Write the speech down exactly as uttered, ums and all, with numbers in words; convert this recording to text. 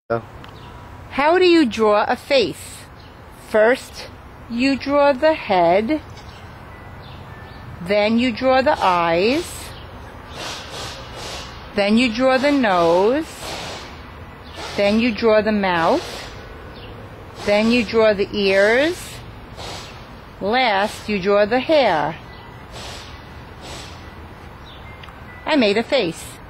How do you draw a face? First, you draw the head, then you draw the eyes, then you draw the nose, then you draw the mouth, then you draw the ears, last you draw the hair. I made a face.